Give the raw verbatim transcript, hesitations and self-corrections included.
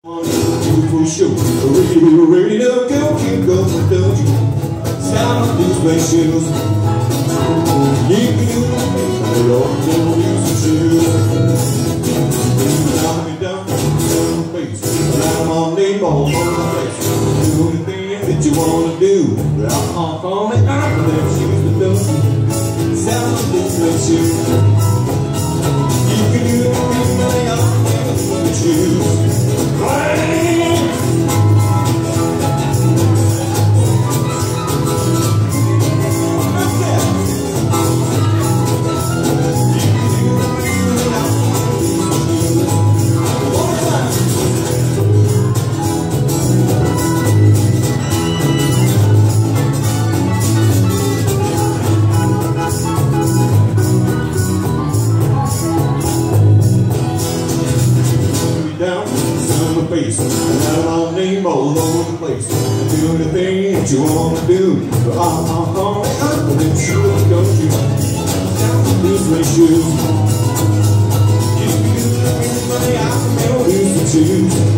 For sure, ready, ready to go, keep going, don't you? Stop these red shoes. You can do it, Lord, don't use the shoes. Knock me down, down the face. I'm on the ball, on the face. Do the thing that you wanna do. I'm off on the arm, them shoes, but don't you? Stop these red shoes. You can do it, but I'm on the shoes. Down, sun my face, and out my name all over the place. Do the thing that you wanna do. But I'm on the up, but then sure don't you? Down these red shoes. You can do the money, I can lose the shoes.